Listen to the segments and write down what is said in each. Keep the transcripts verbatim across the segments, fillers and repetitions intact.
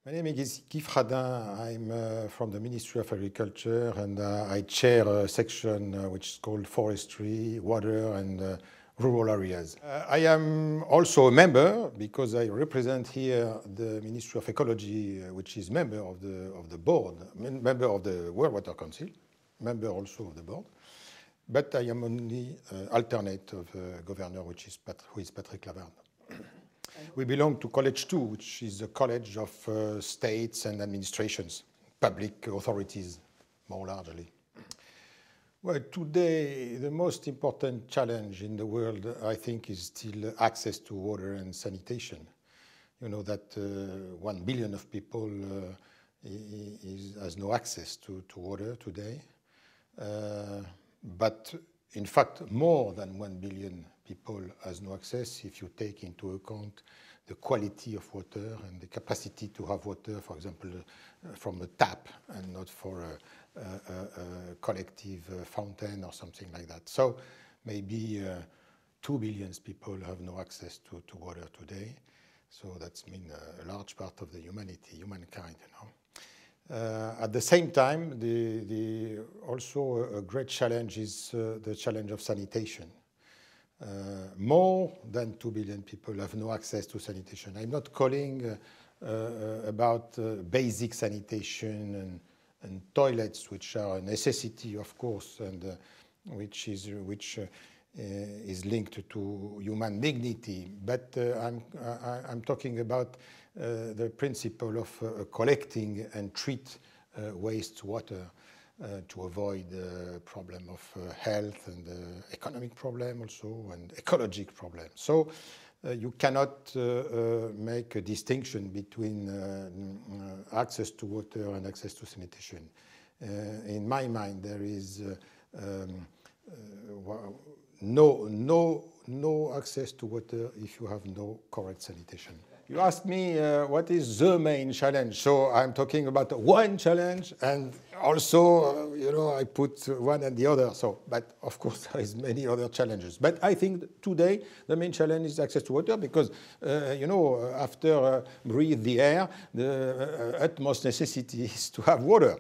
My name is Fradin. I'm uh, from the Ministry of Agriculture, and uh, I chair a section uh, which is called Forestry, Water and uh, Rural Areas. Uh, I am also a member because I represent here the Ministry of Ecology, uh, which is member of the of the board, member of the World Water Council, member also of the board. But I am only uh, alternate of the governor, which is Pat who is Patrick Laverne. We belong to College two, which is a college of uh, states and administrations, public authorities, more largely. Well, today, the most important challenge in the world, I think, is still access to water and sanitation. You know that uh, one billion of people uh, is, has no access to, to water today. Uh, but in fact, more than one billion people has no access if you take into account the quality of water and the capacity to have water, for example, uh, from a tap and not for a, a, a, a collective uh, fountain or something like that. So maybe uh, two billion people have no access to, to water today. So that's mean a large part of the humanity, humankind, you know. Uh, at the same time, the, the also a great challenge is uh, the challenge of sanitation. Uh, more than two billion people have no access to sanitation. I'm not calling uh, uh, about uh, basic sanitation and, and toilets, which are a necessity, of course, and uh, which is which uh, is linked to human dignity. But uh, I'm I, I'm talking about uh, the principle of uh, collecting and treat uh, wastewater. Uh, to avoid the uh, problem of uh, health and uh, economic problem also and ecologic problem. So uh, you cannot uh, uh, make a distinction between uh, uh, access to water and access to sanitation. Uh, in my mind, there is uh, um, uh, no, no, no access to water if you have no correct sanitation. You asked me uh, what is the main challenge. So I'm talking about one challenge, and also, uh, you know, I put one and the other. So, but of course, there is many other challenges. But I think today the main challenge is access to water because, uh, you know, after uh, breathe the air, the uh, utmost necessity is to have water.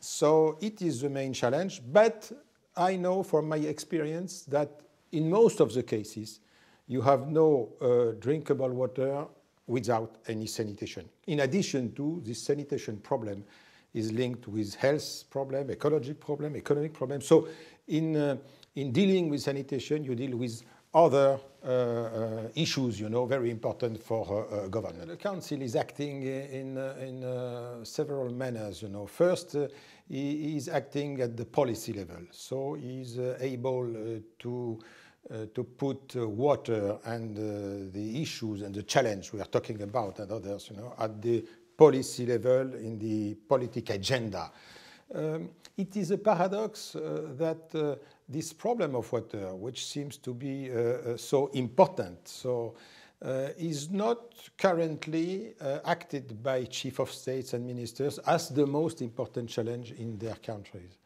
So it is the main challenge. But I know from my experience that in most of the cases, you have no uh, drinkable water without any sanitation. In addition to this sanitation problem is linked with health problem, ecological problem, economic problem. So in, uh, in dealing with sanitation, you deal with other uh, uh, issues, you know, very important for uh, uh, government. The council is acting in, uh, in uh, several manners, you know. First, uh, he is acting at the policy level. So he is uh, able uh, to Uh, to put uh, water and uh, the issues and the challenge we are talking about and others, you know, at the policy level in the politic agenda. Um, it is a paradox uh, that uh, this problem of water, which seems to be uh, uh, so important, so uh, is not currently uh, acted by chief of states and ministers as the most important challenge in their countries.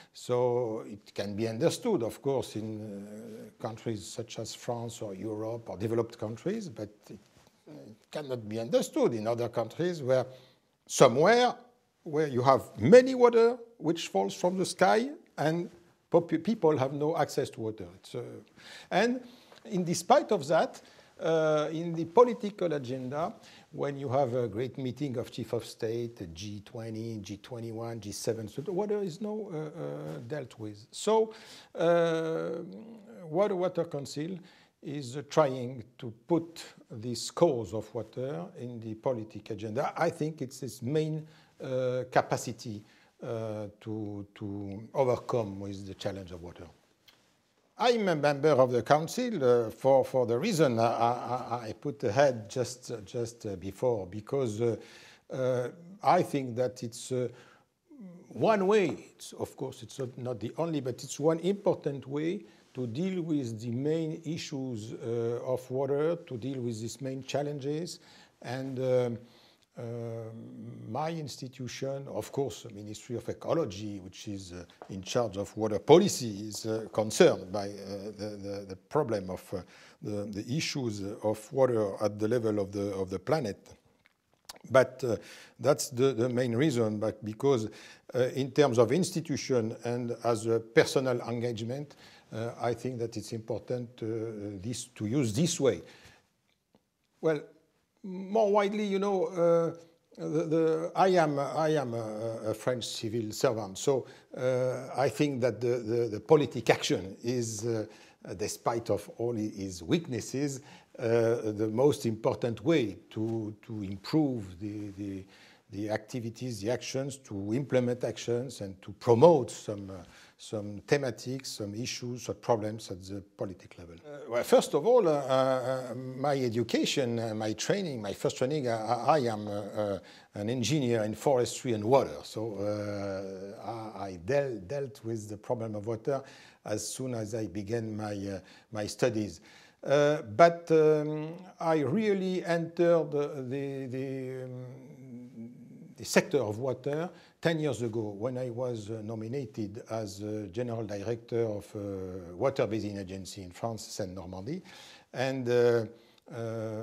So it can be understood, of course, in uh, countries such as France or Europe or developed countries, but it, it cannot be understood in other countries where somewhere where you have many water which falls from the sky and people have no access to water. It's, uh, and in despite of that, uh, in the political agenda, when you have a great meeting of chief of state, G twenty, G twenty-one, G seven, so the water is no uh, uh, dealt with. So uh, Water Water Council is uh, trying to put this cause of water in the politic agenda. I think it's its main uh, capacity uh, to, to overcome with the challenge of water. I'm a member of the council uh, for, for the reason I, I, I put ahead just, just uh, before, because uh, uh, I think that it's uh, one way, it's, of course it's not, not the only, but it's one important way to deal with the main issues uh, of water, to deal with these main challenges. And um, Uh, my institution, of course, the Ministry of Ecology, which is uh, in charge of water policy, is uh, concerned by uh, the, the, the problem of uh, the, the issues of water at the level of the, of the planet. But uh, that's the, the main reason, but because uh, in terms of institution and as a personal engagement, uh, I think that it's important uh, this, to use this way. Well, more widely, you know, uh, the, the, I am, I am a, a French civil servant, so uh, I think that the, the, the politic action is, uh, despite of all his weaknesses, Uh, the most important way to, to improve the, the, the activities, the actions, to implement actions and to promote some, uh, some thematics, some issues, some problems at the political level. Uh, well, first of all, uh, uh, my education, uh, my training, my first training, I, I am uh, uh, an engineer in forestry and water. So uh, I, I del dealt with the problem of water as soon as I began my, uh, my studies. Uh, but um, I really entered the, the, the, um, the sector of water ten years ago when I was uh, nominated as uh, General Director of uh, Water Basin Agency in France, Seine-Normandie. And uh, uh,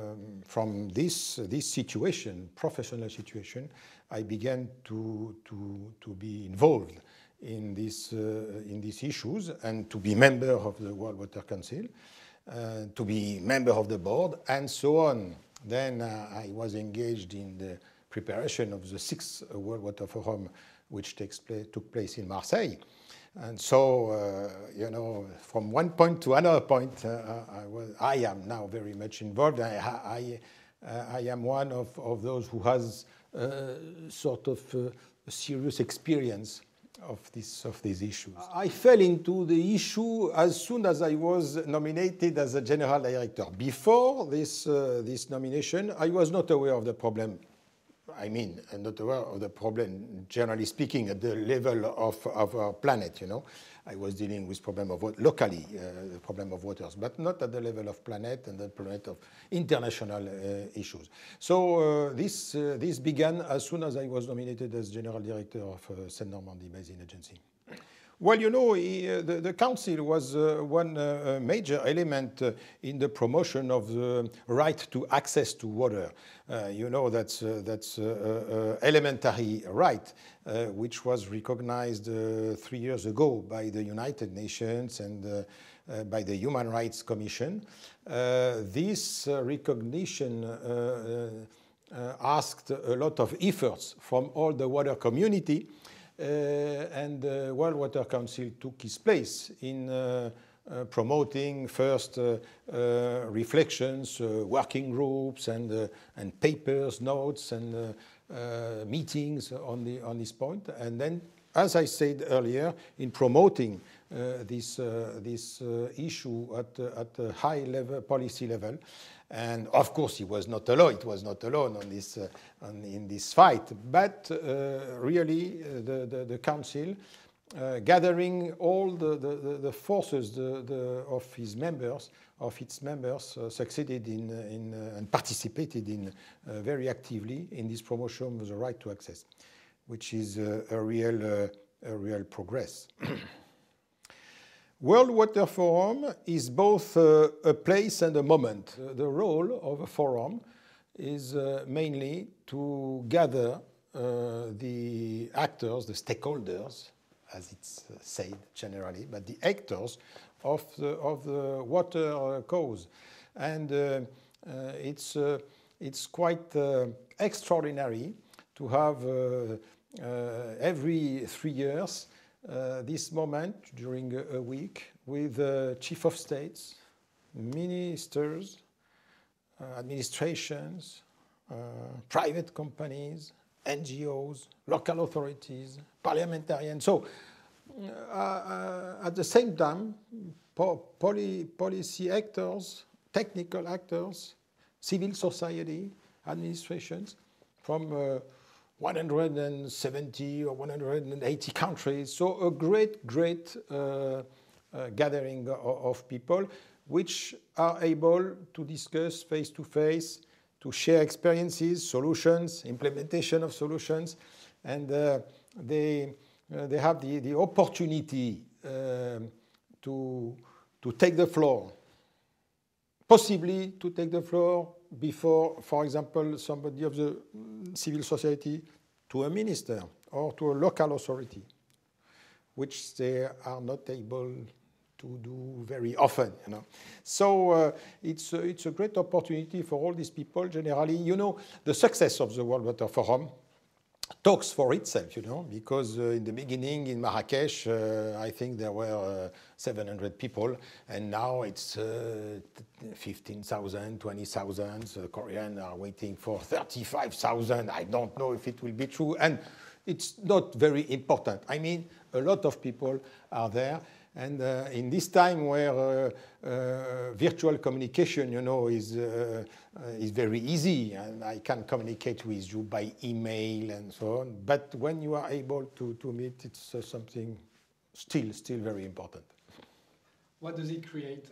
from this, this situation, professional situation, I began to, to, to be involved in, this, uh, in these issues and to be member of the World Water Council. Uh, to be member of the board, and so on. Then uh, I was engaged in the preparation of the sixth World Water Forum, which takes place, took place in Marseille. And so, uh, you know, from one point to another point, uh, I, was, I am now very much involved. I, I, uh, I am one of, of those who has uh, sort of uh, a serious experience of, this, of these issues. I fell into the issue as soon as I was nominated as a general director. Before this, uh, this nomination, I was not aware of the problem. I mean, I'm not aware of the problem, generally speaking, at the level of, of our planet, you know. I was dealing with problem of locally, uh, the problem of waters, but not at the level of planet and the planet of international uh, issues. So uh, this, uh, this began as soon as I was nominated as General Director of uh, Seine-Normandie Basin Agency. Well, you know, he, uh, the, the Council was uh, one uh, major element uh, in the promotion of the right to access to water. Uh, you know, that's uh, that's uh, uh, elementary right, uh, which was recognized uh, three years ago by the United Nations and uh, uh, by the Human Rights Commission. Uh, this uh, recognition uh, uh, asked a lot of efforts from all the water community. Uh, and the World Water Council took its place in uh, uh, promoting first uh, uh, reflections, uh, working groups, and, uh, and papers, notes, and uh, uh, meetings on, the, on this point. And then, as I said earlier, in promoting uh, this, uh, this uh, issue at, uh, at a high level, policy level. And of course, he was not alone. It was not alone on this, uh, on, in this fight. But uh, really, uh, the, the, the Council, uh, gathering all the, the, the forces the, the, of his members, of its members, uh, succeeded in, in uh, and participated in uh, very actively in this promotion of the right to access, which is uh, a real, uh, a real progress. World Water Forum is both uh, a place and a moment. Uh, the role of a forum is uh, mainly to gather uh, the actors, the stakeholders, as it's uh, said generally, but the actors of the, of the water uh, cause. And uh, uh, it's, uh, it's quite uh, extraordinary to have uh, uh, every three years Uh, this moment during a, a week with uh, chief of states, ministers, uh, administrations, uh, private companies, N G Os, local authorities, parliamentarians. So uh, uh, at the same time, po poly policy actors, technical actors, civil society, administrations from uh, one hundred seventy or one hundred eighty countries. So a great, great uh, uh, gathering of, of people which are able to discuss face-to-face, to share experiences, solutions, implementation of solutions. And uh, they, uh, they have the, the opportunity uh, to, to take the floor, possibly to take the floor before, for example, somebody of the civil society to a minister or to a local authority, which they are not able to do very often, you know. So uh, it's, a, it's a great opportunity for all these people generally. You know, the success of the World Water Forum talks for itself, you know, because uh, in the beginning in Marrakesh, uh, I think there were uh, seven hundred people, and now it's uh, fifteen thousand, twenty thousand. The Koreans are waiting for thirty-five thousand. I don't know if it will be true, and it's not very important. I mean, a lot of people are there. And uh, in this time where uh, uh, virtual communication, you know, is, uh, uh, is very easy, and I can communicate with you by email and so on, but when you are able to, to meet, it's uh, something still, still very important. What does it create?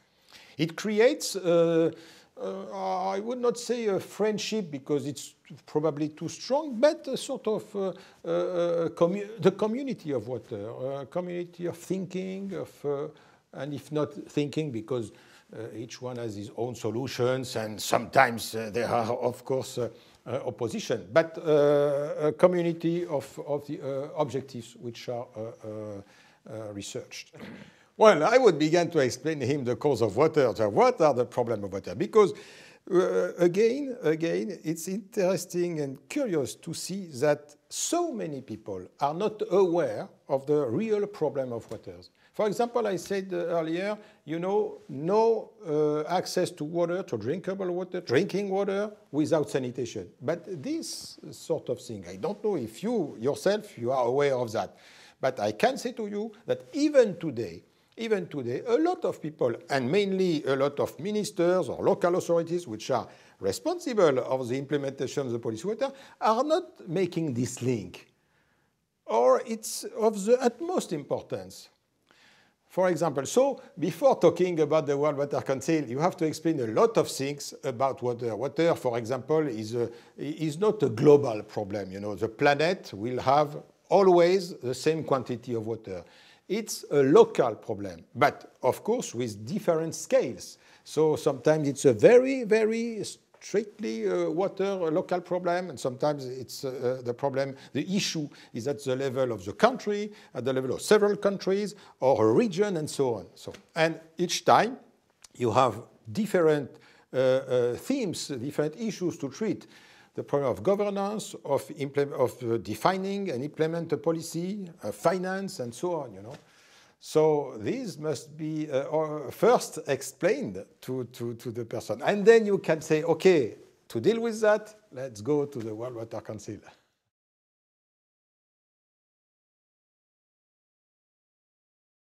It creates, uh, uh, I would not say a friendship because it's probably too strong, but a sort of uh, uh, commu the community of water, a community of thinking, of, uh, and if not thinking, because uh, each one has his own solutions, and sometimes uh, there are, of course, uh, uh, opposition, but uh, a community of, of the uh, objectives which are uh, uh, uh, researched. Well, I would begin to explain to him the cause of water. So what are the problems of water? Because uh, again, again, it's interesting and curious to see that so many people are not aware of the real problem of water. For example, I said earlier, you know, no uh, access to water, to drinkable water, drinking water without sanitation. But this sort of thing, I don't know if you yourself, you are aware of that. But I can say to you that even today, Even today, a lot of people, and mainly a lot of ministers or local authorities which are responsible of the implementation of the policy water, are not making this link. Or it's of the utmost importance. For example, so before talking about the World Water Council, you have to explain a lot of things about water. Water, for example, is, a, is not a global problem. You know, the planet will have always the same quantity of water. It's a local problem, but of course with different scales. So sometimes it's a very, very strictly uh, water local problem, and sometimes it's uh, the problem, the issue is at the level of the country, at the level of several countries, or a region, and so on. So, and each time you have different uh, uh, themes, different issues to treat. The problem of governance, of, of uh, defining and implement a policy, uh, finance, and so on, you know. So these must be uh, first explained to, to, to the person. And then you can say, okay, to deal with that, let's go to the World Water Council.